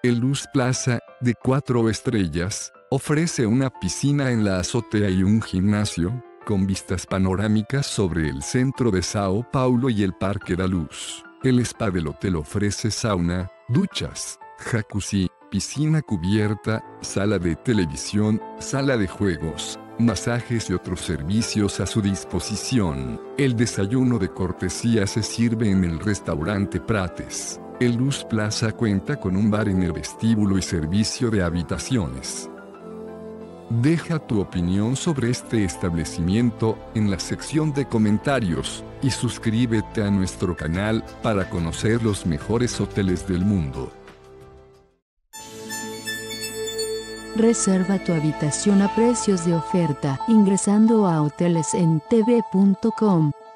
El Luz Plaza, de 4 estrellas, ofrece una piscina en la azotea y un gimnasio, con vistas panorámicas sobre el centro de Sao Paulo y el Parque da Luz. El spa del hotel ofrece sauna, duchas, jacuzzi, piscina cubierta, sala de televisión, sala de juegos, masajes y otros servicios a su disposición. El desayuno de cortesía se sirve en el restaurante Prates. El Luz Plaza cuenta con un bar en el vestíbulo y servicio de habitaciones. Deja tu opinión sobre este establecimiento en la sección de comentarios y suscríbete a nuestro canal para conocer los mejores hoteles del mundo. Reserva tu habitación a precios de oferta ingresando a hotelesentv.com.